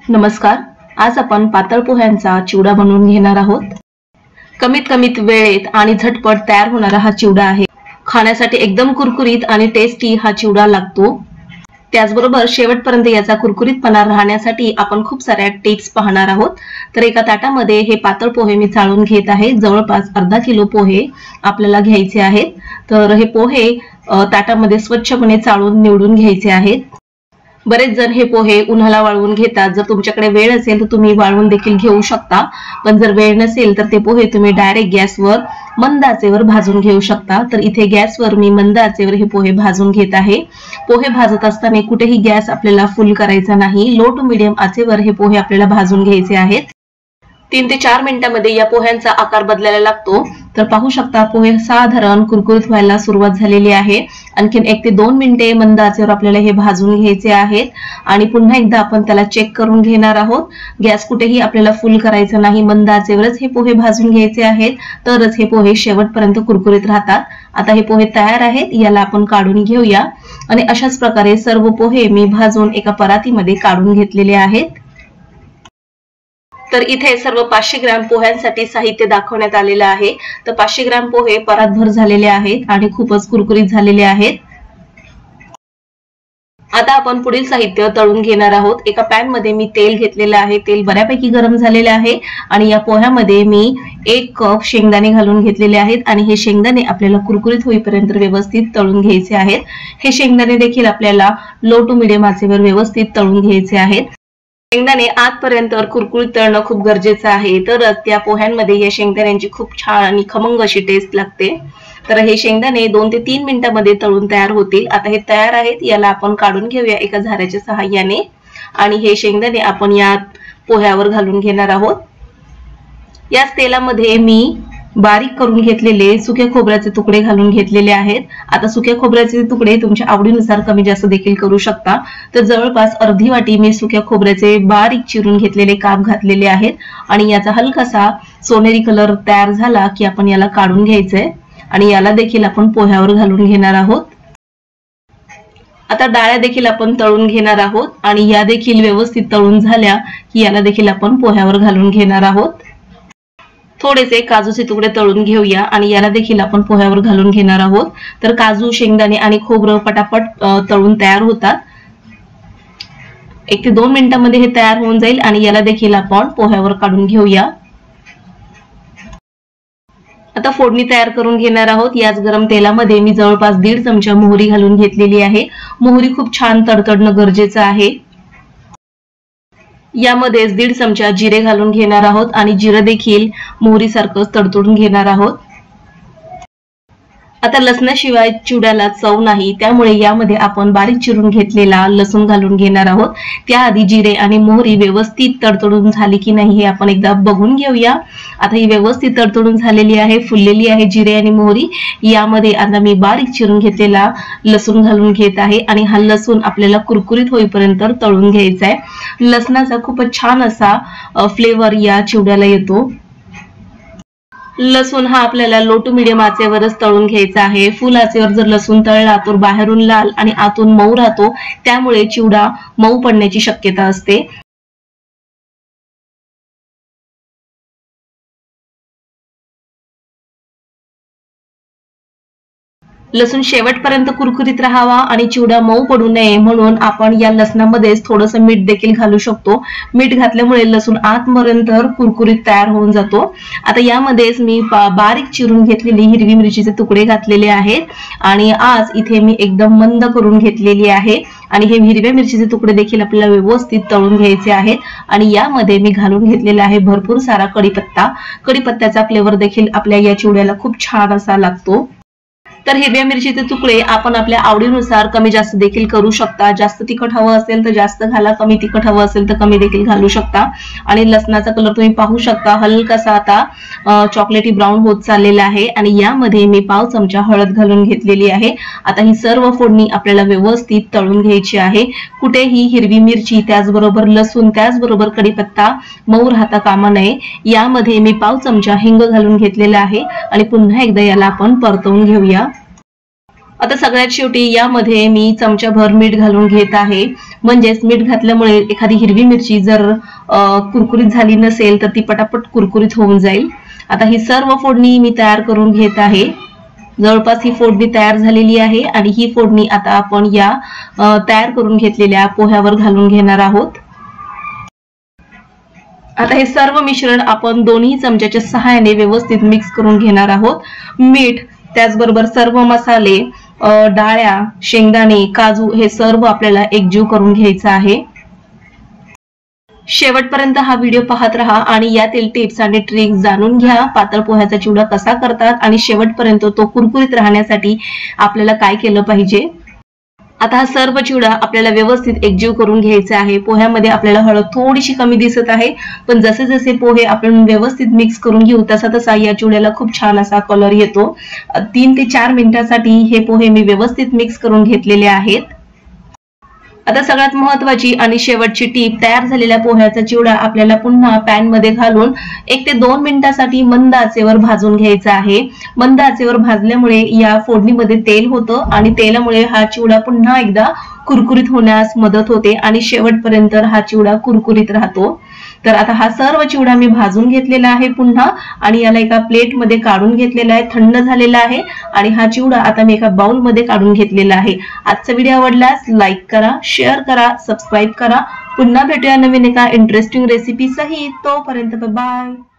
नमस्कार. आज आपण पातळ पोह्यांचा चिवडा बनवून घेणार आहोत. कमीत वेळेत आणि झटपट तयार होणारा हा चिवडा आहे. खाण्यासाठी एकदम कुरकुरीत आणि टेस्टी हा चिवडा लागतो. त्याचबरोबर शेवटपर्यंत याचा कुरकुरीतपणा राहण्यासाठी आपण खूप साऱ्या टिप्स पाहणार आहोत. तर एका ताटामध्ये हे पातळ पोहे मी चाळून घेत आहे. जवळपास अर्धा किलो पोहे आपल्याला घ्यायचे आहेत. तर हे पोहे ताटामध्ये स्वच्छपणे चाळून निवडून घ्यायचे आहेत. बरेच जण हे पोहे उन्हाला वाळवून घेतात. जर तुमच्याकडे वेळ असेल तर तुम्ही वाळवून देखील घेऊ शकता, पण जर वेळ नसेल तर ते पोहे तुम्ही डायरेक्ट गॅसवर मंद आचेवर भाजून घेऊ शकता. तर इथे गॅसवर मी मंद आचेवर हे पोहे भाजून घेत आहे. पोहे भाजत असताना कुठेही गॅस आपल्याला फुल करायचा नाही. लो टू मीडियम आचेवर हे पोहे आपल्याला भाजून घ्यायचे आहेत. 3 ते 4 मिनिटांमध्ये या पोह्यांचा आकार बदलायला लागतो. तर पाहू शकता पोहे साधारण कुरकुरीत व्हायला सुरुवात झालेली आहे. आणखीन 1 ते 2 मिनिटे मंद आचेवर आपल्याला हे भाजून घ्यायचे आहेत आणि पुन्हा एकदा आपण त्याला चेक करून घेणार आहोत. गॅस कुठेही आपल्याला फुल करायचा नाही. मंद आचेवरच हे पोहे भाजून घ्यायचे आहेत, तरच हे पोहे शेवटपर्यंत कुरकुरीत राहतात. आता हे पोहे तयार आहेत. याला आपण काढून घेऊया आणि अशाच प्रकारे सर्व पोहे मी भाजून एका परातीमध्ये काढून घेतलेले आहेत. तर इथे सर्व 500 ग्रॅम पोह्यांसाठी साहित्य दाखवण्यात आलेलं आहे. तर 500 ग्रॅम पोहे परातभर झालेले आहेत आणि खूपच कुरकुरीत झालेले आहेत. आता आपण पुढील साहित्य तळून घेणार आहोत. एका पॅन मध्ये मी तेल घेतलेलं आहे. तेल बऱ्यापैकी गरम झालेले आहे आणि या पोह्यामध्ये मी 1 कप शेंगदाणे घालून घेतलेले आहेत आणि हे शेंगदाणे आपल्याला कुरकुरीत होईपर्यंत व्यवस्थित तळून घ्यायचे आहेत. हे शेंगदाणे देखील आपल्याला लो टू मीडियम आचेवर व्यवस्थित तळून घ्यायचे आहेत. शेंगदाणे आतपर्यंत कुरकुरीत तळणं खूप गरजेचं आहे, तरच त्या पोह्यांमध्ये या शेंगदाण्यांची खूप छान आणि खमंग अशी टेस्ट लागते. तर हे शेंगदाणे 2 ते 3 मिनिटांमध्ये तळून तयार होतील. आता हे तयार आहेत. याला आपण काढून घेऊया एका झाऱ्याच्या सहाय्याने आणि हे शेंगदाणे आपण या पोह्यावर घालून घेणार आहोत. याच तेलामध्ये मी बारीक करून घेतलेले सुक्या खोबऱ्याचे तुकडे घालून घेतलेले आहेत. आता सुक्या खोबऱ्याचे तुकडे तुमच्या आवडीनुसार कमी जास्त देखील करू शकता. तर जवळपास अर्धी वाटी मी सुक्या खोबऱ्याचे बारीक चिरून घेतलेले काप घातलेले आहेत आणि याचा हलकासा सोनेरी कलर तयार झाला की आपण याला काढून घ्यायचंय आणि याला देखील आपण पोह्यावर घालून घेणार आहोत. आता डाळ्या देखील आपण तळून घेणार आहोत आणि या देखील व्यवस्थित तळून झाल्या की याला देखील आपण पोह्यावर घालून घेणार आहोत. थोडेसे काजूचे तुकडे तळून घेऊया आणि याला देखील आपण पोह्यावर घालून घेणार आहोत. तर काजू, शेंगदाणे आणि खोबरं पटापट तळून तयार होतात. 1 ते 2 मिनिटांमध्ये हे तयार होऊन जाईल आणि याला देखील आपण पोह्यावर काढून घेऊया. आता फोडणी तयार करून घेणार आहोत. याच गरम तेलामध्ये मी जवळपास 1.5 चमचा मोहरी घालून घेतलेली आहे. मोहरी खूप छान तडतडणं गरजेचं आहे. यामध्येच 1.5 चमचा जिरे घालून घेणार आहोत आणि जिरे देखील मोहरी सारखंच तडतडून घेणार आहोत. आता लसणाशिवाय चिवड्याला चव नाही, त्यामुळे यामध्ये आपण बारीक चिरून घेतलेला लसूण घालून घेणार आहोत. त्याआधी जिरे आणि मोहरी व्यवस्थित तडतडून झाली की नाही हे आपण एकदा बघून घेऊया. आता ही व्यवस्थित तडतडून झालेली आहे, फुललेली आहे जिरे आणि मोहरी. यामध्ये आता मी बारीक चिरून घेतलेला लसूण घालून घेत आहे आणि हा लसूण आपल्याला कुरकुरीत होईपर्यंत तळून घ्यायचा आहे. लसणाचा खूपच छान असा फ्लेवर या चिवड्याला येतो. लसूण हा आपल्याला लो टू मीडियम आचेवरच तळून घ्यायचा आहे. फुल आचेवर जर लसूण तळला तर बाहेरून लाल आणि आतून मऊ राहतो, त्यामुळे चिवडा मऊ पडण्याची शक्यता असते. लसूण शेवटपर्यंत कुरकुरीत राहावा आणि चिवडा मऊ पडू नये म्हणून आपण या लसणामध्येच थोडंसं मीठ देखील घालू शकतो. मीठ घातल्यामुळे लसूण आतपर्यंत कुरकुरीत तयार होऊन जातो. आता यामध्येच मी बारीक चिरून घेतलेली हिरवी मिरचीचे तुकडे घातलेले आहेत आणि आज इथे मी एकदम मंद करून घेतलेली आहे आणि हे हिरव्या मिरचीचे तुकडे देखील आपल्याला व्यवस्थित तळून घ्यायचे आहेत. आणि यामध्ये मी घालून घेतलेला आहे भरपूर सारा कढीपत्ता. कढीपत्त्याचा फ्लेवर देखील आपल्या या चिवड्याला खूप छान असा लागतो. तर हिरव्या मिरचीचे तुकडे आपण आपल्या आवडीनुसार कमी जास्त देखील करू शकता. जास्त तिखट हवं असेल तर जास्त घाला, कमी तिखट हवं असेल तर कमी देखील घालू शकता. आणि लसणाचा कलर तुम्ही पाहू शकता हलकासा आता चॉकलेटी ब्राऊन होत चाललेला आहे आणि यामध्ये मी 1/2 चमचा हळद घालून घेतलेली आहे. आता ही सर्व फोडणी आपल्याला व्यवस्थित तळून घ्यायची आहे. कुठेही हिरवी मिरची त्याचबरोबर लसूण त्याचबरोबर कढीपत्ता मऊ राहता कामा नये. यामध्ये मी 1/2 चमचा हिंग घालून घेतलेला आहे आणि पुन्हा एकदा याला आपण परतवून घेऊया. आता सगळ्यात शेवटी यामध्ये मी चमचाभर मीठ घालून घेत आहे, म्हणजेच मीठ घातल्यामुळे एखादी हिरवी मिरची जर कुरकुरीत झाली नसेल तर ती पटापट कुरकुरीत होऊन जाईल। आता ही सर्व फोडणी मी तयार करून घेत आहे। जवळपास ही फोडणी तयार झालेली आहे आणि ही फोडणी आता आपण या तयार करून घेतलेल्या पोह्यावर घालून घेणार आहोत। आता हे सर्व मिश्रण आपण दोन्ही चमच्याच्या सहाय्याने व्यवस्थित मिक्स करून घेणार आहोत। मीठ, त्याचबरोबर सर्व मसाले, डाळ्या, शेंगदाणे, काजू हे सर्व आपल्याला एकजीव करून घ्यायचं आहे। शेवटपर्यंत हा व्हिडिओ पाहत राहा आणि यातील टिप्स आणि ट्रिक्स जाणून घ्या। पातळ पोह्याचा चिवडा कसा करतात आणि शेवटपर्यंत तो कुरकुरीत राहण्यासाठी आपल्याला काय केलं पाहिजे। आता हा सर्व चिवडा आपल्याला व्यवस्थित एकजीव करून घ्यायचा आहे। पोह्यामध्ये आपल्याला हळद थोडीशी कमी दिसत आहे, पण जसे जसे पोहे आपण व्यवस्थित मिक्स करून घेऊ तसा तसा या चिवड्याला खूप छान असा कलर येतो। 3 ते 4 मिनिटांसाठी हे पोहे मी व्यवस्थित मिक्स करून घेतलेले आहेत। आता सगळ्यात महत्त्वाची आणि शेवटची टीप, तयार झालेल्या पोह्याचा चिवडा आपल्याला पुन्हा पॅन मध्ये घालून 1 ते 2 मिनिटांसाठी मंद आचेवर भाजून घ्यायचा आहे। मंद आचेवर भाजल्यामुळे या फोडणीमध्ये तेल होतं आणि तेलामुळे हा चिवडा पुन्हा एकदा कुरकुरीत होण्यास मदत होते आणि शेवटपर्यंत हा चिवडा कुरकुरीत राहतो। तर आता हा सर्व चिवडा मी भाजून घेतलेला आहे पुन्हा आणि याला एका प्लेट मध्ये काढून घेतलेला आहे, थंड झालेला आहे आणि हा चिवडा आता मी एका बाउल मध्ये काढून घेतलेला आहे। आजचा व्हिडिओ आवडल्यास लाईक करा, शेअर करा, सबस्क्राइब करा। पुन्हा भेटूया नवीन एका इंटरेस्टिंग रेसिपी सहित। तोपर्यंत बाय बाय।